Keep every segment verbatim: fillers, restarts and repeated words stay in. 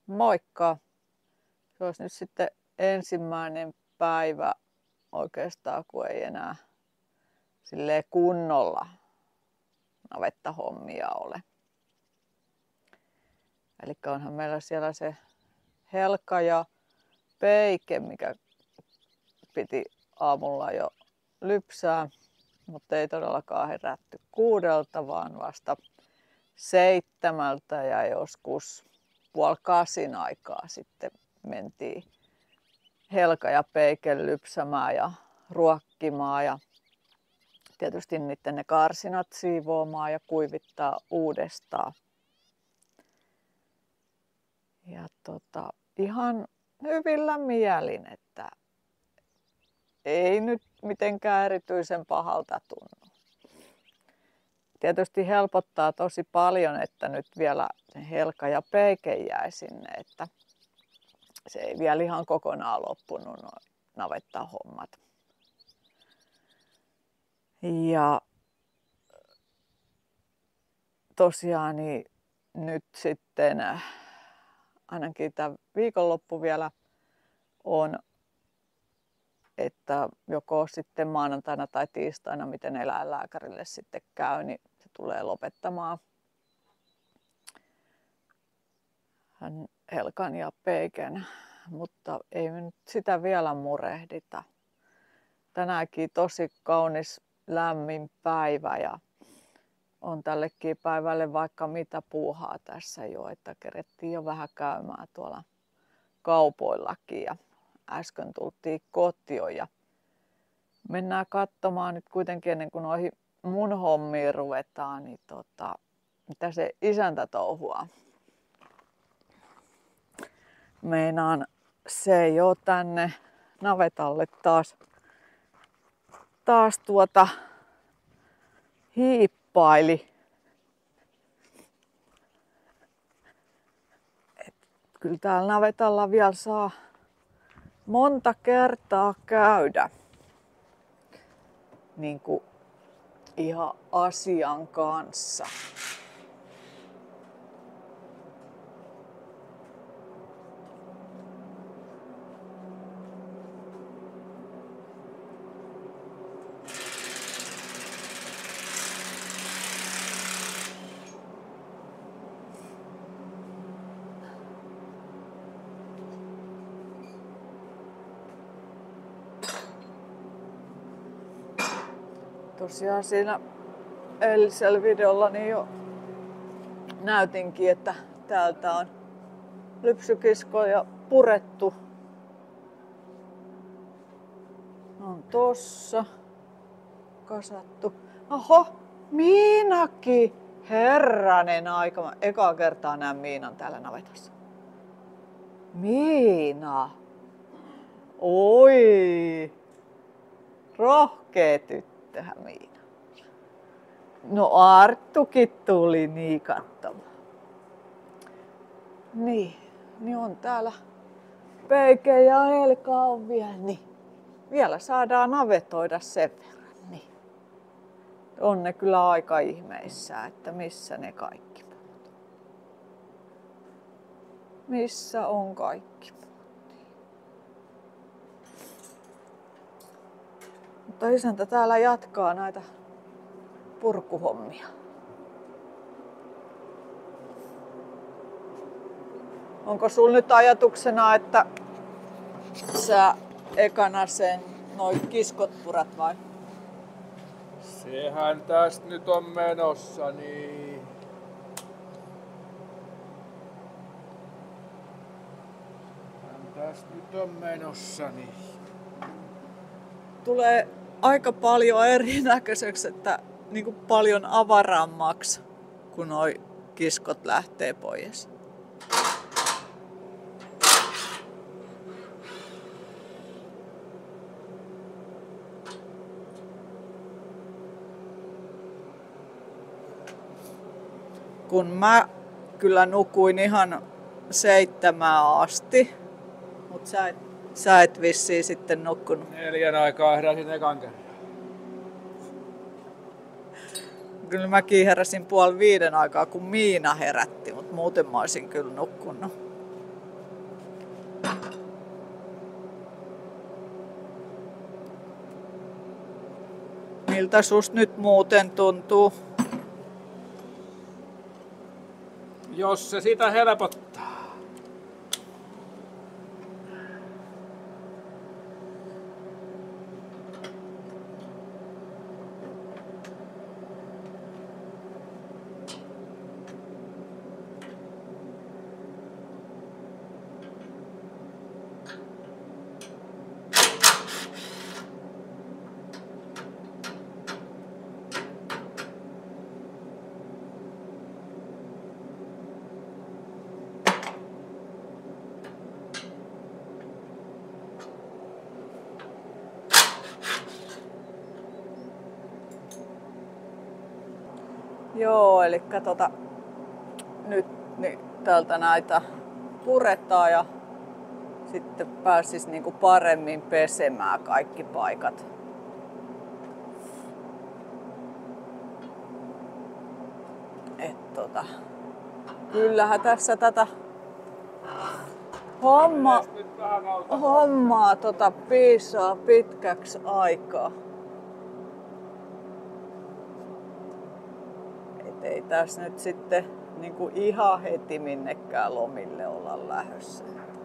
Moikka! Se olisi nyt sitten ensimmäinen päivä oikeastaan, kun ei enää silleen kunnolla navettahommia ole. Eli onhan meillä siellä se Helka ja Peike, mikä piti aamulla jo lypsää, mutta ei todellakaan herätty kuudelta, vaan vasta seitsemältä ja joskus puoli kasin aikaa sitten mentiin Helka ja Peiken lypsämään ja ruokkimaan ja tietysti niiden ne karsinat siivoamaan ja kuivittaa uudestaan. Ja tota, ihan hyvillä mielin, että ei nyt mitenkään erityisen pahalta tunnu. Tietysti helpottaa tosi paljon, että nyt vielä Helka ja Peike jäi sinne, että se ei vielä ihan kokonaan loppunut nuo navettahommat. Ja tosiaan niin nyt sitten ainakin tämä viikonloppu vielä on, että joko sitten maanantaina tai tiistaina, miten eläinlääkärille sitten käy, niin se tulee lopettamaan hän Helkan ja Peiken, mutta ei me nyt sitä vielä murehdita. Tänäänkin tosi kaunis lämmin päivä ja on tällekin päivälle vaikka mitä puuhaa tässä jo, että kerettiin jo vähän käymään tuolla kaupoillakin ja äsken tultiin kotiin ja mennään katsomaan nyt kuitenkin ennen kuin noihin mun hommiin ruvetaan, niin tota, mitä se isäntä touhuaa. Meinaan se jo tänne navetalle taas, taas tuota hiippaili. Et kyllä täällä navetalla vielä saa monta kertaa käydä niin kuin ihan asian kanssa. Tosiaan siinä eilisellä videolla niin jo näytinkin, että täältä on lypsykiskoja purettu. On tossa kasattu. Oho, Miinakin! Herranen aika. Mä ekaa kertaa näen Miinan täällä navetassa. Miina! Oi! Rohkee tyttö. Tähän Miina. No Arttukin tuli niin katsomaan. Niin, niin on täällä Peike ja Helka on vielä, niin vielä saadaan navetoida sen verran. Niin. On ne kyllä aika ihmeissä, että missä ne kaikki muut. Missä on kaikki muut. Mutta isäntä täällä jatkaa näitä purkuhommia. Onko sulla nyt ajatuksena, että sä ekana sen noi kiskot purat vai? Sehän tästä nyt on menossa, niin... Sehän tästä nyt on menossa, niin... Tulee aika paljon erinäköiseksi, että niin kuin paljon avarammaksi, kun noi kiskot lähtee pois. Kun mä kyllä nukuin ihan seitsemään asti, mutta sä et, sä et vissiin sitten nukkunut. Neljän aikaa heräsin ekan kerran. Kyllä mäkin heräsin puoli viiden aikaa, kun Miina herätti, mutta muuten mä olisin kyllä nukkunut. Miltä susta nyt muuten tuntuu? Jos se sitä helpottaa. Joo, eli tota, nyt niin täältä näitä puretaan ja sitten pääsis niinku paremmin pesemään kaikki paikat. Et tota, kyllähän tässä tätä homma, hommaa tota piisaa pitkäksi aikaa. Ei tässä nyt sitten niin kuin ihan heti minnekään lomille olla lähdössä.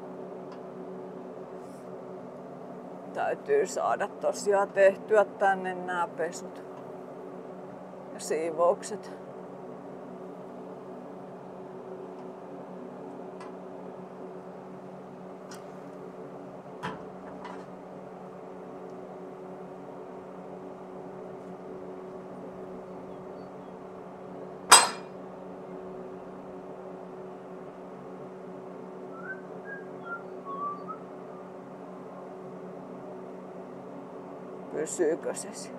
Täytyy saada tosiaan tehtyä tänne nämä pesut ja siivoukset. Pysyykö se siellä?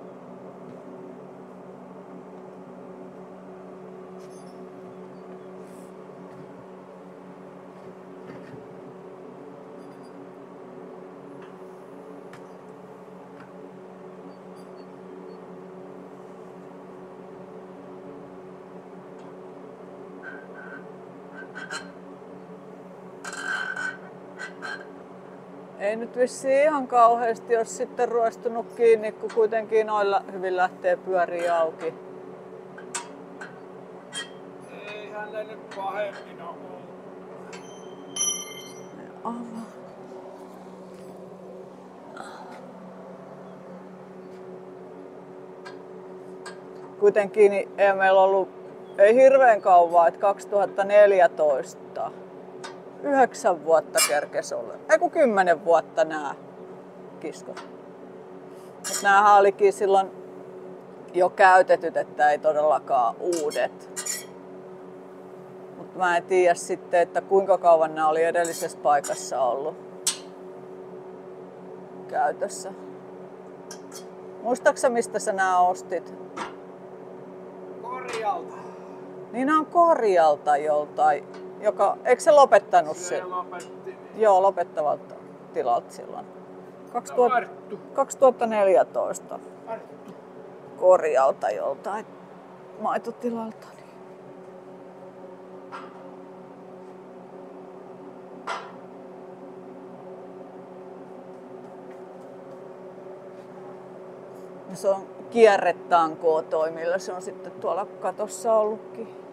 Ei nyt vissiin ihan kauheasti ole sitten ruostunut kiinni, kun kuitenkin noilla hyvin lähtee pyöriä auki. Eihän ne nyt pahemmin ole. Avaa. Kuitenkin niin ei meillä ollut ei hirveän kauan, että kaksituhattaneljätoista. Yhdeksän vuotta kerkes olla. Ei kun kymmenen vuotta nää kiskot. Mut näähän olikin silloin jo käytetyt, että ei todellakaan uudet. Mutta mä en tiedä sitten, että kuinka kauan nämä oli edellisessä paikassa ollut käytössä. Muistaaksä mistä sä nää ostit? Korjalta. Niin nää on Korjalta joltain. Joka, eikö se lopettanut se? Se lopetti. Niin. Joo, lopettavalta tilalta silloin. kaksituhatta... No, kaksituhattaneljätoista. Arttu. Korjalta joltain maitotilalta. Ja se on kierretankoa toi, millä se on sitten tuolla katossa ollutkin.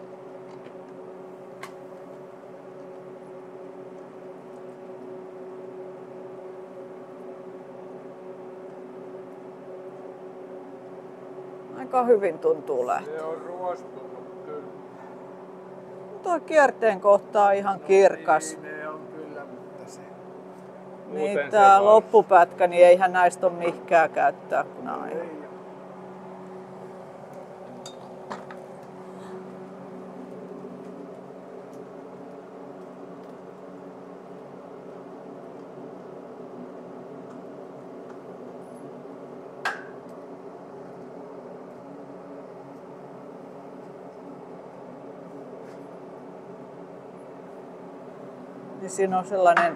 Aika hyvin tuntuu lähteä. Se on ruostunut kyllä. Tuo kierteen kohta on ihan kirkas. Niin, ne on kyllä, mutta se... Niin tää loppupätkä, niin eihän näistä ole mihinkään käyttää, kun nää on ihan... Niin siinä on sellainen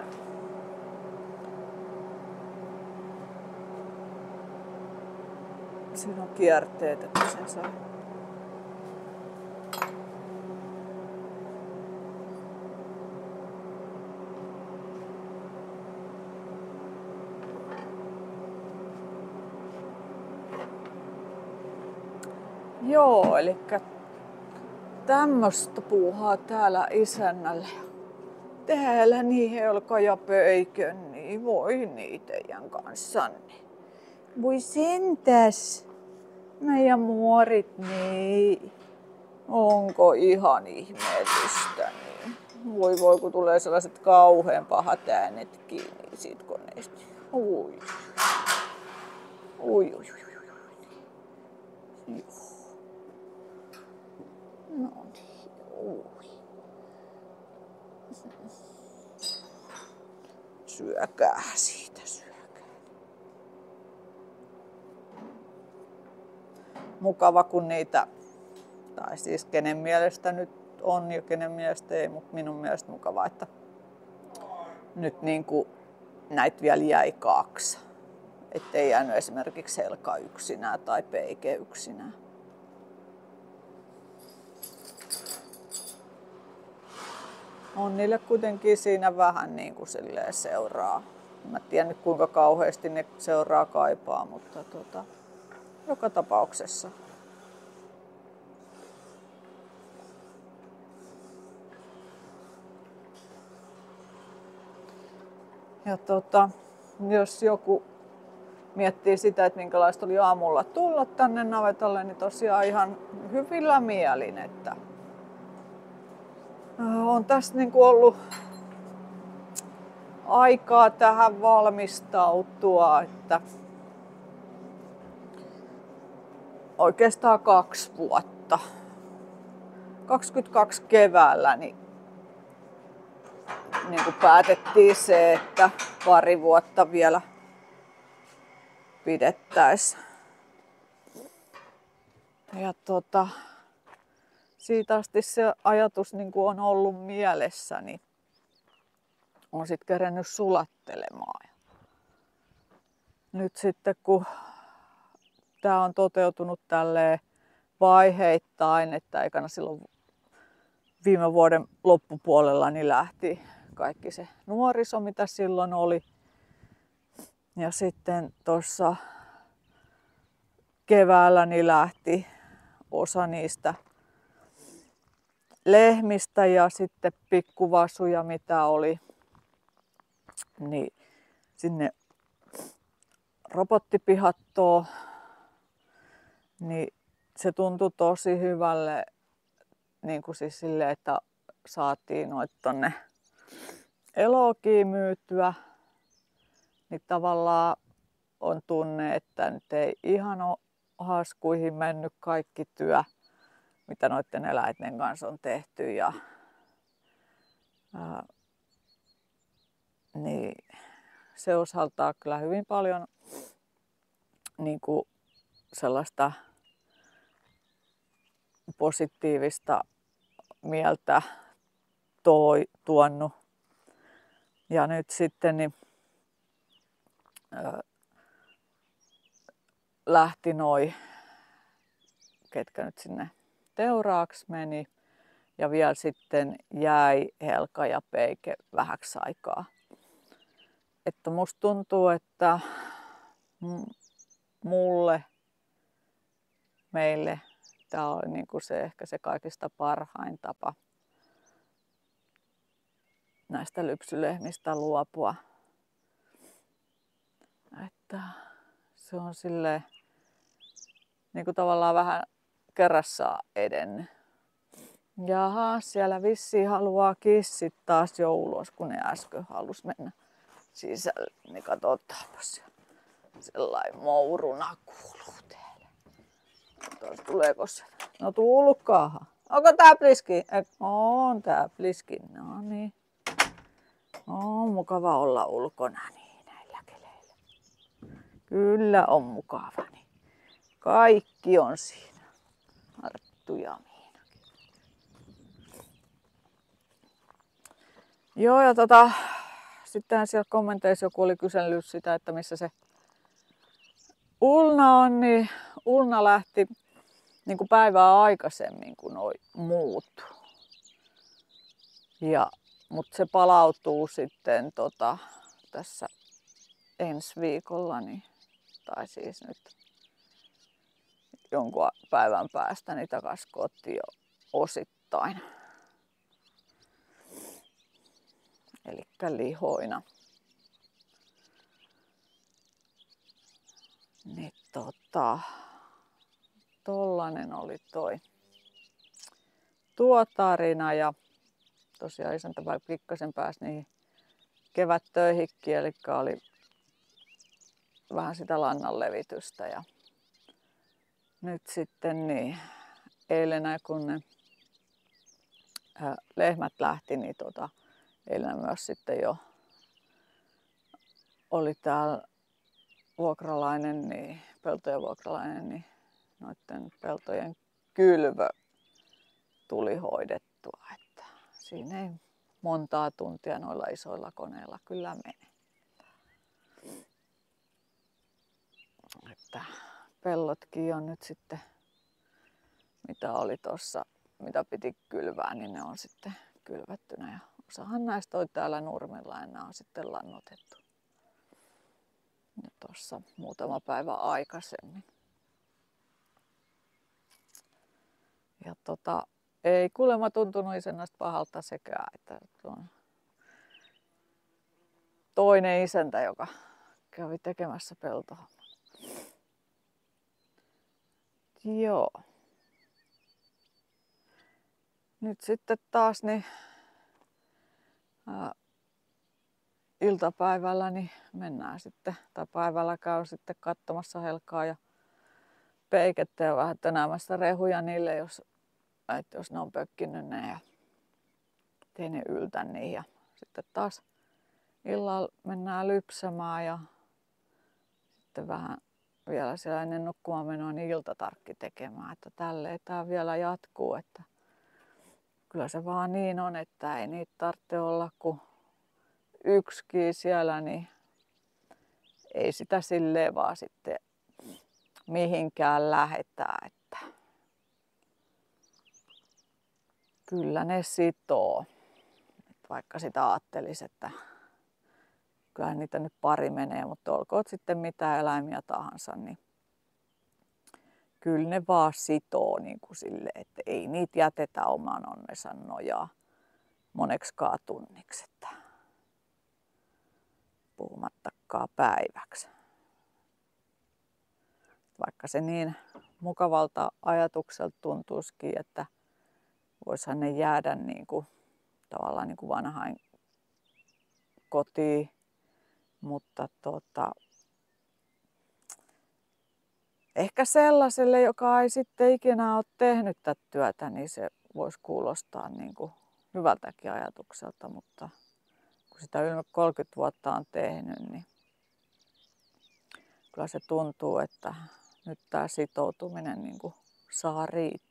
siinä on kierteet, että sen saa. Joo, eli tämmöstä puuhaa täällä isännällä. Täällä niin Helka ja Peikön, niin voi niin teidän kanssanne. Voi sentäs. Meidän muorit, niin. Onko ihan ihmeellistä, niin. Voi voi, kun tulee sellaiset kauhean pahat äänetkin, niin siitä koneesta. Ui. Ui, ui, ui, ui, ui. Joo. No niin, ui. Syökää siitä, syökää. Mukava kun niitä, tai siis kenen mielestä nyt on ja kenen mielestä ei, mutta minun mielestä mukava, että nyt niin kuin näitä vielä jäi kaksi. Ettei jäänyt esimerkiksi Helka yksinään tai Peike yksinään. On niille kuitenkin siinä vähän niin kuin silleen seuraa. Mä tiedän nyt kuinka kauheasti ne seuraa kaipaa, mutta tota, joka tapauksessa. Ja tota, jos joku miettii sitä, että minkälaista oli aamulla tulla tänne navetalle, niin tosiaan ihan hyvillä mielin, että on tässä niin kuin ollut aikaa tähän valmistautua, että oikeastaan kaksi vuotta. kaksikymmentäkaksi keväällä niin, niin kuin päätettiin se, että pari vuotta vielä pidettäisiin. Ja tota, siitä asti se ajatus niin kuin on ollut mielessä, niin on sitten kerennyt sulattelemaan. Nyt sitten kun tämä on toteutunut tälleen vaiheittain, että aikana silloin viime vuoden loppupuolella niin lähti kaikki se nuoriso, mitä silloin oli. Ja sitten tuossa keväällä niin lähti osa niistä lehmistä ja sitten pikkuvasuja, mitä oli, niin sinne robottipihattoon. Niin se tuntui tosi hyvälle, niin kuin siis silleen, että saatiin noit tonne elokiin myytyä. Niin tavallaan on tunne, että nyt ei ihan ole haskuihin mennyt kaikki työ, mitä noiden eläinten kanssa on tehty. Ja, ää, niin se osaltaa kyllä hyvin paljon niin kuin sellaista positiivista mieltä toi, tuonut. Ja nyt sitten niin, ää, lähti noi, ketkä nyt sinne teuraaksi meni. Ja vielä sitten jäi Helka ja Peike vähäksi aikaa. Että musta tuntuu, että mulle, meille, tämä on niin kuin se, ehkä se kaikista parhain tapa näistä lypsylehmistä luopua. Että se on silleen niin kuin tavallaan vähän kerrassaan edennyt. Jaha, siellä vissiin haluaa kissit taas jo ulos, kun ne äsken halus mennä sisälle. Niin katsotaanpas. Sellainen mouruna kuuluu täällä. Katsotaan, tuleeko se? No tulkaahan. Onko tää pliski? On tää pliski. No niin. On mukava olla ulkona niin näillä keleillä. Kyllä on mukava. Niin. Kaikki on siinä. Arttu ja Miinakin. Joo, ja tota, sittenhän siellä kommenteissa joku oli kysellyt sitä, että missä se Ulna on, niin Ulna lähti niin kuin päivää aikaisemmin kuin noi muut. Ja, mutta se palautuu sitten tota, tässä ensi viikolla, niin, tai siis nyt jonkun päivän päästä niin takaisin kotiin jo osittain. Elikkä lihoina. Niin tota, tollanen oli toi tuo tarina ja tosiaan isäntäpäivä pikkasen pääsi niihin kevättöihinkin, eli oli vähän sitä lannan levitystä ja nyt sitten niin eilen kun ne ää, lehmät lähti, niin tota, eilen myös sitten jo oli täällä vuokralainen, niin, peltojen vuokralainen, niin noiden peltojen kylvö tuli hoidettua. Että siinä ei montaa tuntia noilla isoilla koneilla kyllä mene. Että pellotkin on nyt sitten, mitä oli tuossa, mitä piti kylvää, niin ne on sitten kylvettynä. Ja osahan näistä on täällä nurmilla ja nämä on sitten lannotettu. Ja tuossa muutama päivä aikaisemmin. Ja tota, ei kuulemma tuntunut isännästä pahalta sekään, että tuon toinen isäntä, joka kävi tekemässä peltoa. Joo. Nyt sitten taas niin ää, iltapäivällä niin mennään sitten, tai päivällä käy sitten katsomassa Helkaa ja Peikettä ja vähän tänäämässä rehuja niille, jos, että jos ne on pökkinyt ne ja ettei ne yltä niin. Ja sitten taas illalla mennään lypsämään ja sitten vähän vielä siellä ennen nukkumaan menoa niin iltatarkki tekemään, että tälleen tää vielä jatkuu, että kyllä se vaan niin on, että ei niitä tarvitse olla kuin yksikin siellä, niin ei sitä silleen vaan sitten mihinkään lähetään, että kyllä ne sitoo. Et vaikka sitä ajattelisi, että kyllä niitä nyt pari menee, mutta olkoon sitten mitä eläimiä tahansa, niin kyllä ne vaan sitoo niin kuin sille, että ei niitä jätetä oman onnensa nojaa moneksikaan tunniksi, että puhumattakaan päiväksi. Vaikka se niin mukavalta ajatukselta tuntuisikin, että voisihan ne jäädä niin kuin, tavallaan niin kuin vanhain kotiin, mutta tota, ehkä sellaiselle, joka ei sitten ikinä ole tehnyt tätä työtä, niin se voisi kuulostaa niin kuin hyvältäkin ajatukselta, mutta kun sitä yli kolmekymmentä vuotta on tehnyt, niin kyllä se tuntuu, että nyt tämä sitoutuminen niin kuin saa riittää.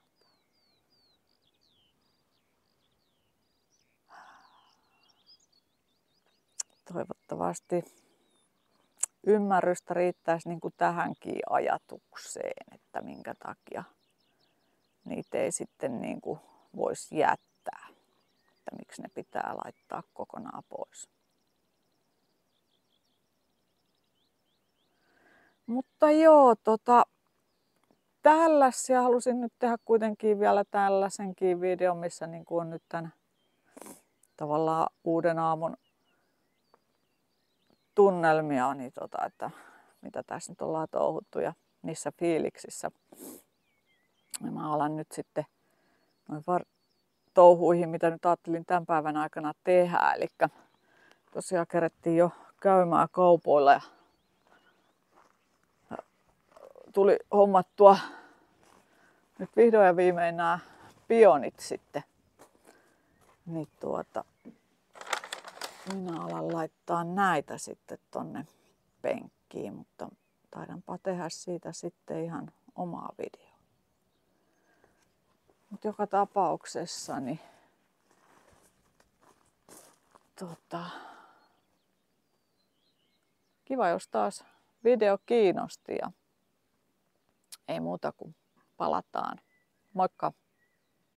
Toivottavasti ymmärrystä riittäisi niin kuin tähänkin ajatukseen, että minkä takia niitä ei sitten niin kuin voisi jättää, että miksi ne pitää laittaa kokonaan pois. Mutta joo, tota, tällaisia halusin nyt tehdä kuitenkin vielä tällaisenkin videon, missä niin kuin on nyt tämän tavallaan uuden aamun tunnelmia, niin tota, että mitä tässä nyt ollaan touhuttu ja niissä fiiliksissä. Ja mä alan nyt sitten noin var- touhuihin, mitä nyt ajattelin tämän päivän aikana tehdä. Eli tosiaan kerettiin jo käymään kaupoilla ja tuli hommattua nyt vihdoin ja viimein nämä pionit sitten. Niin tuota, minä alan laittaa näitä sitten tonne penkkiin, mutta taidanpa tehdä siitä sitten ihan omaa videoa. Mutta joka tapauksessa niin tota, kiva, jos taas video kiinnosti ja ei muuta kuin palataan. Moikka!